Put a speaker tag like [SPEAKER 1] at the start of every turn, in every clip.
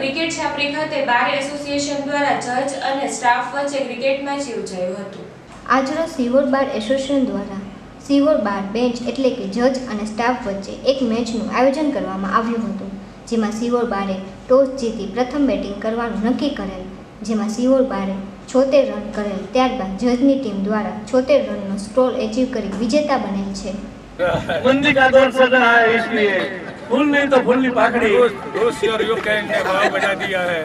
[SPEAKER 1] Cricket Chhapri ખાતે bar association દ્વારા જજ અને સ્ટાફ વચ્ચે ક્રિકેટ મેચ યોજાયું હતું।
[SPEAKER 2] આજરોજ સિવોર બાર એસોસિએશન દ્વારા સિવોર બાર બેન્ચ એટલે કે જજ અને સ્ટાફ વચ્ચે એક મેચનું આયોજન કરવામાં આવ્યું હતું, જેમાં સિવોર બારે ટોસ જીતી પ્રથમ બેટિંગ કરવાનું નક્કી કરેલ, જેમાં સિવોર બારે 76 રન કરેલ। ત્યારબાદ જજની ટીમ દ્વારા 76 રનનો સ્કોર એચીવ કરી વિજેતા બનેલ છે।
[SPEAKER 3] मंदी का दौर चल रहा है, इसलिए फुल नहीं तो फुल्ली पाकड़ी यू कैन ने भाव बढ़ा दिया है।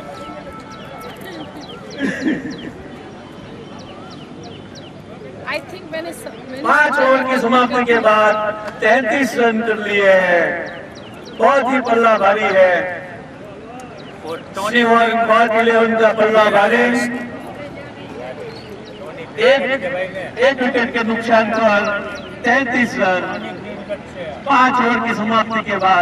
[SPEAKER 4] आई थिंक मैंने
[SPEAKER 3] 5 ओवर की समाप्ति के बाद 33 रन कर लिए हैं। बहुत ही पल्ला भारी है। सिवोर बार 11 का पल्ला भारी। एक विकेट के नुकसान पर 33 रन 5 ओवर की समाप्ति के बाद।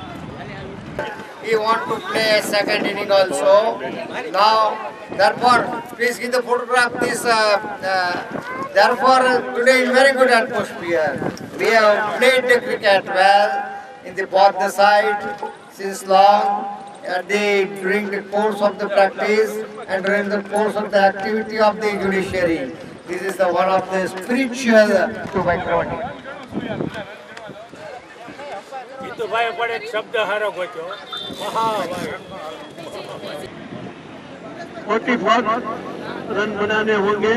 [SPEAKER 5] We want to play a second inning also. Now, therefore, please give the photograph this. Therefore, today is very good atmosphere. We have played the cricket well in the both the side since long. During the course of the practice and during the course of the activity of the judiciary. This is the one of the spiritual to my body.
[SPEAKER 3] तो भाई बड़े शब्द हारो गोचो Mahabharat 44 run बनाने होंगे।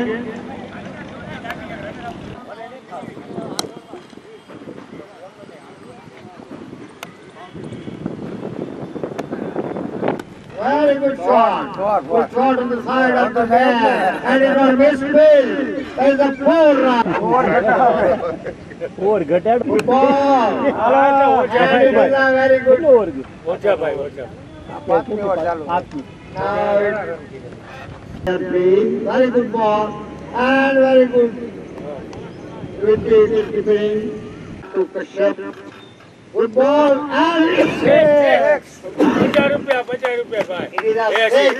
[SPEAKER 5] Very good shot. Good shot on the side of the man. And it was misfield. There is a 4 run.
[SPEAKER 3] 4 घटाड़
[SPEAKER 5] Good ball. And it is a very good.
[SPEAKER 3] ओछा भाई ओछा
[SPEAKER 5] Very good ball. And very good. With the keeping to Kashyap. Good ball and six.
[SPEAKER 3] 50 रुपया भाई।
[SPEAKER 5] It is a 6.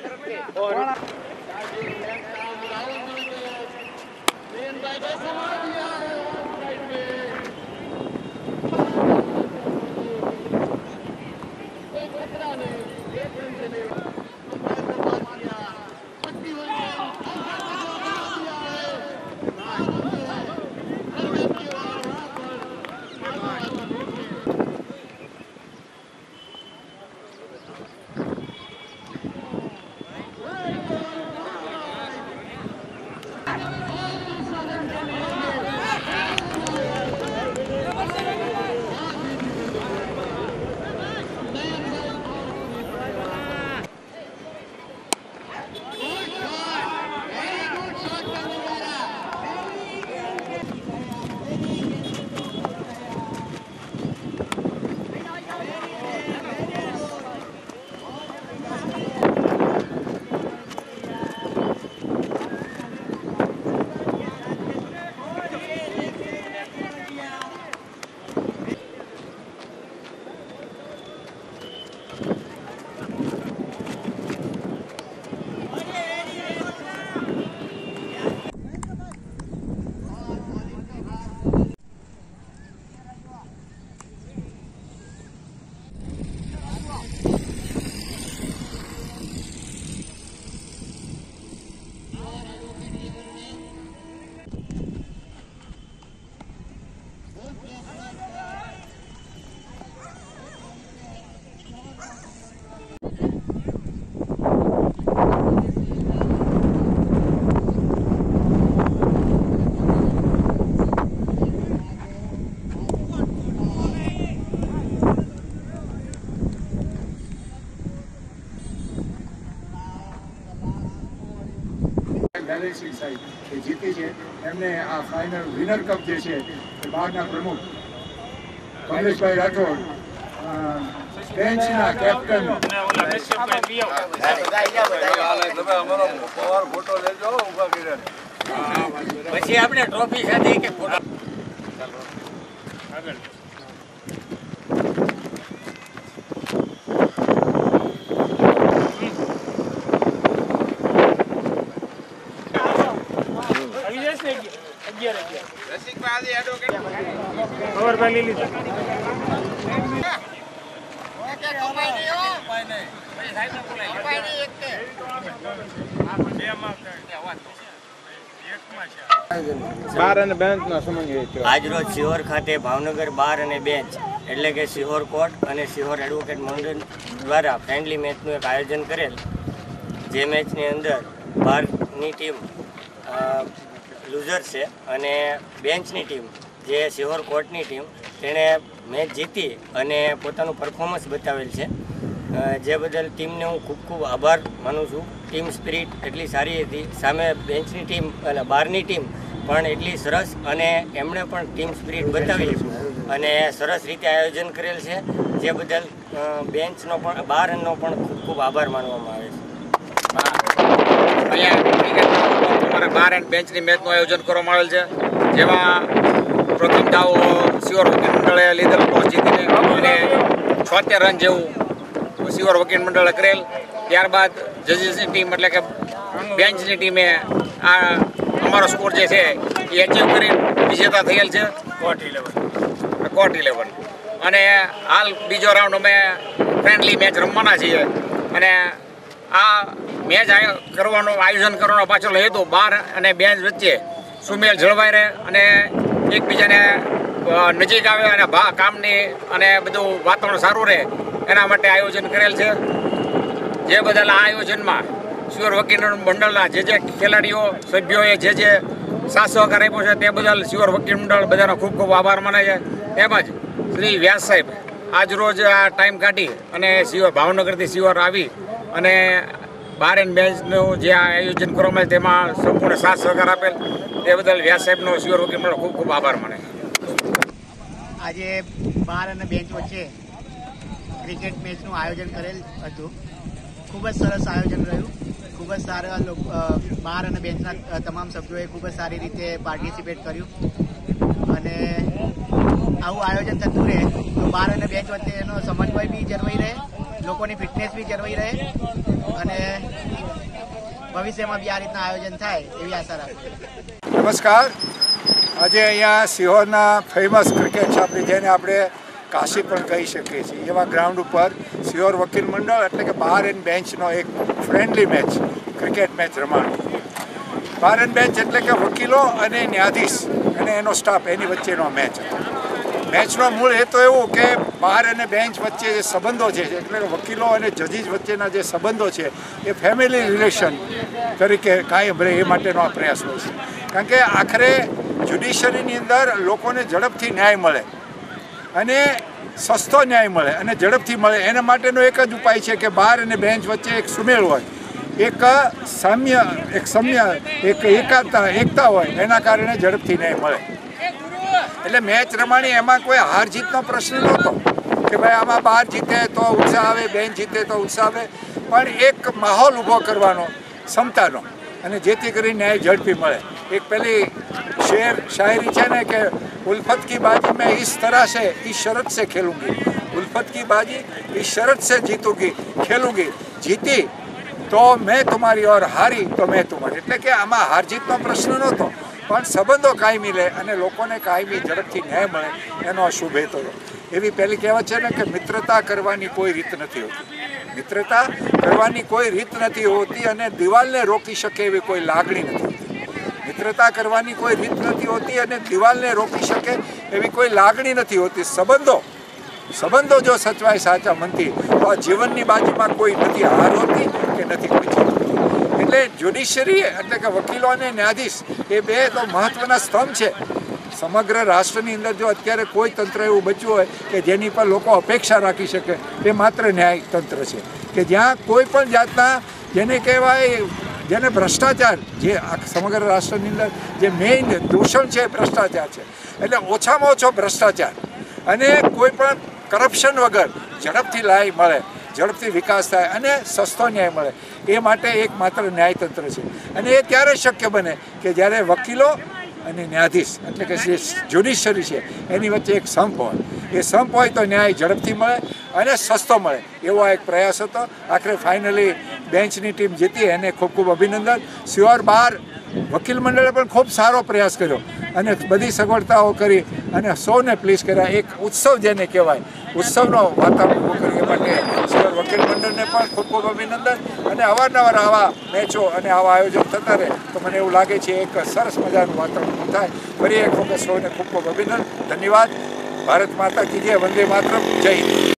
[SPEAKER 6] Balancing side એ જીતી છે એમને આ ફાઇનલ વિનર કપ જે છે એ બહારના પ્રમુખ કમલેશભાઈ રાઠોડ, બેન્ચના કેપ્ટન
[SPEAKER 3] ફોટો લેજો ઉભા કર્યા પછી આપણે ટ્રોફી સાથે એક ફોટો આગળ
[SPEAKER 6] ખબર પહેલી લીધી
[SPEAKER 7] આજરોજ સિહોર ખાતે ભાવનગર બાર અને બેન્ચ એટલે કે સિહોર કોર્ટ અને સિહોર એડવોકેટ મંડળ દ્વારા ફ્રેન્ડલી મેચનું એક આયોજન કરેલ, જે મેચની અંદર બારની ટીમ લૂઝર છે અને બેન્ચની ટીમ જે સિહોર કોર્ટની ટીમ તેણે મેચ જીતી અને પોતાનું પરફોર્મન્સ બતાવેલ છે, જે બદલ ટીમને હું ખૂબ ખૂબ આભાર માનું છું. ટીમ સ્પિરિટ એટલી સારી હતી, સામે બેન્ચની ટીમ અને બારની ટીમ પણ એટલી સરસ અને એમણે પણ ટીમ સ્પિરિટ બતાવી અને સરસ રીતે આયોજન કરેલ છે, જે બદલ બેન્ચનો પણ બારનો પણ ખૂબ ખૂબ આભાર માનવામાં આવે છે.
[SPEAKER 8] અહીંયા બાર એન્ડ બેન્ચની મેચનું આયોજન કરવામાં આવેલ છે, જેમાં પ્રથમ દાવ સિહોર વકીલ મંડળે લીધેલ ટોસ જીતીને અને 76 રન જેવું સિહોર વકીલ મંડળે કરેલ. ત્યારબાદ જજીસની ટીમ એટલે કે બેન્ચની ટીમે આ અમારો સ્કોર જે છે એ એચીવ કરી વિજેતા થયેલ છે કોર્ટ 11 અને હાલ બીજો રાઉન્ડ અમે ફ્રેન્ડલી મેચ રમવાના છીએ અને આ મેચ આયોજન કરવાનો પાછળ હેતુ બાર અને બેન્ચ વચ્ચે સુમેળ જળવાઈ રહે અને એકબીજાને નજીક આવે અને કામની અને બધું વાતાવરણ સારું રહે એના માટે આયોજન કરેલ છે, જે બદલ આ આયોજનમાં સિહોર વકીલ મંડળના જે ખેલાડીઓ સભ્યોએ જે સાથ સહકાર આપ્યો છે તે બદલ સિહોર વકીલ મંડળ બધાનો ખૂબ ખૂબ આભાર માને છે. તેમજ શ્રી વ્યાસ સાહેબ આજરોજ આ ટાઈમ કાઢી અને સિહોર ભાવનગરથી સિહોર આવી અને બાર એન્ડ બેન્ચનું જે આયોજન કરવામાં આવે તેમાં સંપૂર્ણ સાથ સહકાર આપેલ તે બદલ વ્યાસ સાહેબનો સિહોર વકીલ મંડળ ખૂબ ખૂબ આભાર માને.
[SPEAKER 9] આજે બાર અને બેન્ચ વચ્ચે ક્રિકેટ મેચનું આયોજન કરેલ હતું. ખૂબ જ સરસ આયોજન રહ્યું. ખૂબ જ સારા બાર અને બેન્ચના તમામ સભ્યોએ ખૂબ જ સારી રીતે પાર્ટિસિપેટ કર્યું અને આવું આયોજન થતું રહે તો બાર અને બેન્ચ વચ્ચેનો સમન્વય બી જળવાઈ રહે, લોકોની ફિટનેસ બી જળવાઈ રહે અને ભવિષ્યમાં બી આ રીતના આયોજન થાય એવી આશા રાખું.
[SPEAKER 6] નમસ્કાર. આજે અહીંયા સિહોરના ફેમસ ક્રિકેટ છાપરી જેને આપણે કાશી પણ કહી શકીએ છીએ એવા ગ્રાઉન્ડ ઉપર સિહોર વકીલ મંડળ એટલે કે બાર એન્ડ બેન્ચનો એક ફ્રેન્ડલી મેચ ક્રિકેટ મેચ રમાડો. બાર એન્ડ બેન્ચ એટલે કે વકીલો અને ન્યાયાધીશ અને એનો સ્ટાફ એની વચ્ચેનો મેચ હતો. મેચનો મૂળ હેતુ એવું કે બાર અને બેન્ચ વચ્ચે જે સંબંધો છે એટલે કે વકીલો અને જજીસ વચ્ચેના જે સંબંધો છે એ ફેમિલી રિલેશન તરીકે કાયમ રહે એ માટેનો આ પ્રયાસ હોય છે. કારણ કે આખરે જ્યુડિશરીની અંદર લોકોને ઝડપથી ન્યાય મળે અને સસ્તો ન્યાય મળે અને ઝડપથી મળે એના માટેનો એક જ ઉપાય છે કે બાર અને બેન્ચ વચ્ચે એક સુમેળ હોય, એક એકતા હોય, એના કારણે ઝડપથી ન્યાય મળે. એટલે મેચ રમાણી એમાં કોઈ હાર જીતનો પ્રશ્ન નહોતો કે ભાઈ આમાં બાર જીતે તો ઉત્સાહ આવે, બેન્ચ જીતે તો ઉત્સાહ આવે, પણ એક માહોલ ઊભો કરવાનો ક્ષમતાનો અને જેથી કરી ન્યાય ઝડપી મળે. એક પેલી શાયરી છે ને કે उल्फत की बाजी मैं इस तरह से इस शर्त से खेलूंगी, उल्फत की बाजी इस शर्त से जीतूंगी खेलूंगी, जीती तो मैं तुम्हारी और हारी तो मैं तुम्हारी. એટલે કે આમાં હાર જીતનો પ્રશ્ન નહોતો પણ સંબંધો કાયમી રહે અને લોકોને કાયમી ઝડપથી ન્યાય મળે એનો શુભ હેતુ હતો. એવી પહેલી કહેવત છે ને કે મિત્રતા કરવાની કોઈ રીત નથી હોતી, મિત્રતા કરવાની કોઈ રીત નથી હોતી અને દિવાલને રોકી શકે એવી કોઈ લાગણી નથી હોતી. મિત્રતા કરવાની કોઈ રીત નથી હોતી અને દિવાલને રોકી શકે એવી કોઈ લાગણી નથી હોતી. સંબંધો જો સચવાય સાચા મનથી તો આ જીવનની બાજુમાં કોઈ નથી હાર હોતી કે નથી કોઈ જીત હોતી. એટલે જ્યુડિશરી એટલે કે વકીલો અને ન્યાયાધીશ એ બે તો મહત્વના સ્તંભ છે. સમગ્ર રાષ્ટ્રની અંદર જો અત્યારે કોઈ તંત્ર એવું બચ્યું હોય કે જેની પર લોકો અપેક્ષા રાખી શકે તે માત્ર ન્યાય તંત્ર છે કે જ્યાં કોઈ પણ જાતના જેને કહેવાય જેને ભ્રષ્ટાચાર જે સમગ્ર રાષ્ટ્રની અંદર જે મેઇન દૂષણ છે ભ્રષ્ટાચાર છે. એટલે ઓછામાં ઓછો ભ્રષ્ટાચાર અને કોઈ પણ કરપ્શન વગર ઝડપથી લાય મળે, ઝડપથી વિકાસ થાય અને સસ્તો ન્યાય મળે એ માટે એક માત્ર ન્યાયતંત્ર છે. અને એ ત્યારે શક્ય બને કે જ્યારે વકીલો અને ન્યાયાધીશ એટલે કે જે જ્યુડિશરી છે એની વચ્ચે એક સંપ હોય. એ સંપ હોય તો ન્યાય ઝડપથી મળે અને સસ્તો મળે એવો એક પ્રયાસ હતો. આખરે ફાઇનલી બેન્ચની ટીમ જીતી એને ખૂબ ખૂબ અભિનંદન. સિહોર બાર વકીલ મંડળે પણ ખૂબ સારો પ્રયાસ કર્યો અને બધી સગવડતાઓ કરી અને સૌને પ્લીઝ કર્યા. એક ઉત્સવ જેને કહેવાય, ઉત્સવનો વાતાવરણ ઊભું કર્યું. એ માટે સિહોર વકીલ મંડળને પણ ખૂબ ખૂબ અભિનંદન. અને અવારનવાર આવા મેચો અને આવા આયોજન થતા રહે તો મને એવું લાગે છે એક સરસ મજાનું વાતાવરણ ઊભું થાય. ફરી એક વખત સૌને ખૂબ ખૂબ અભિનંદન, ધન્યવાદ. ભારત માતા કી જય, વંદે માતરમ, જય હિન્દ.